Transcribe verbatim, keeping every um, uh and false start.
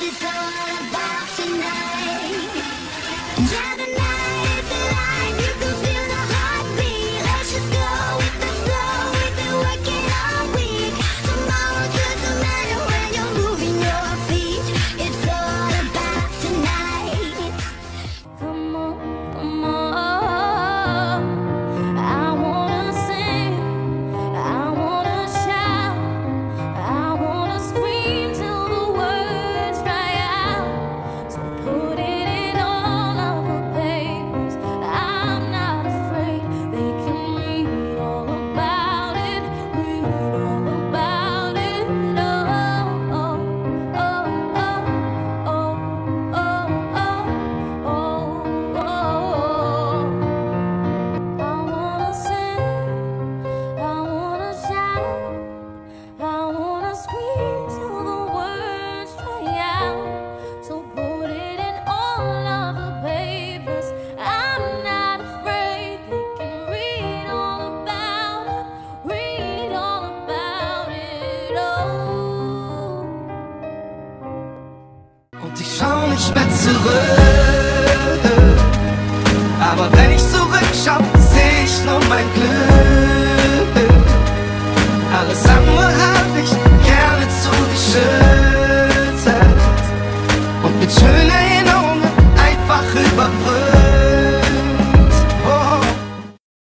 it's all about tonight. Yeah, the night is alive, you can feel the heartbeat. Let's just go with the flow, we've been working all week. Tomorrow doesn't matter when you're moving your feet. It's all about tonight. Come on, come on, I wanna sing, I wanna shout, I wanna scream till the words dry out. So put it in all of the papers, I'm not afraid. They can read all about it, read all about it. Oh, oh, oh, oh, oh, oh, oh, oh, oh. I wanna sing, I wanna shout, I wanna scream till the words dry out. So put it in all of the papers, I'm not afraid. They can read all about it, read all about it. Oh. Und ich schau nicht mehr zurück, aber wenn ich zurückschau, seh ich nur mein Glück.